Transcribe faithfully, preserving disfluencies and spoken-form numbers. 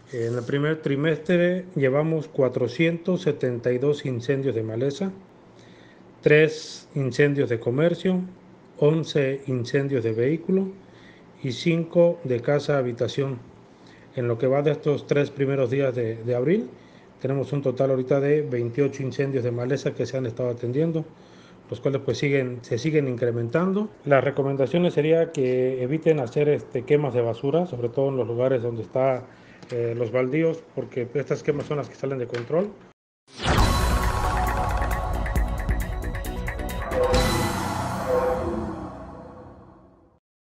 En el primer trimestre llevamos cuatrocientos setenta y dos incendios de maleza, tres incendios de comercio, once incendios de vehículo y cinco de casa-habitación. En lo que va de estos tres primeros días de, de abril, tenemos un total ahorita de veintiocho incendios de maleza que se han estado atendiendo, los cuales pues siguen, se siguen incrementando. Las recomendaciones sería que eviten hacer este, quemas de basura, sobre todo en los lugares donde están eh, los baldíos, porque estas quemas son las que salen de control.